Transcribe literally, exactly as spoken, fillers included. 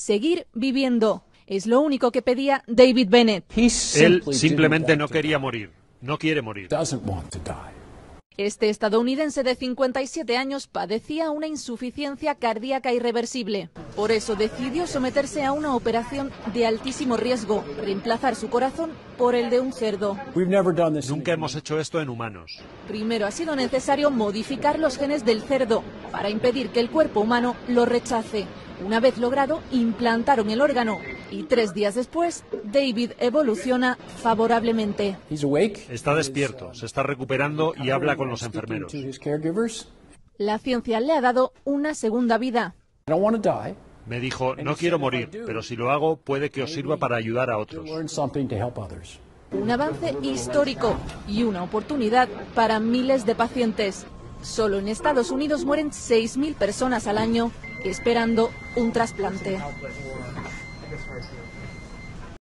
seguir viviendo. Es lo único que pedía David Bennett. Él simplemente no quería morir, no quiere morir. Este estadounidense de cincuenta y siete años padecía una insuficiencia cardíaca irreversible. Por eso decidió someterse a una operación de altísimo riesgo, reemplazar su corazón por el de un cerdo. Nunca hemos hecho esto en humanos. Primero ha sido necesario modificar los genes del cerdo para impedir que el cuerpo humano lo rechace. Una vez logrado, implantaron el órgano y tres días después, David evoluciona favorablemente. Está despierto, se está recuperando y habla con los enfermeros. La ciencia le ha dado una segunda vida. Me dijo, no quiero morir, pero si lo hago puede que os sirva para ayudar a otros. Un avance histórico y una oportunidad para miles de pacientes. Solo en Estados Unidos mueren seis mil personas al año esperando un trasplante.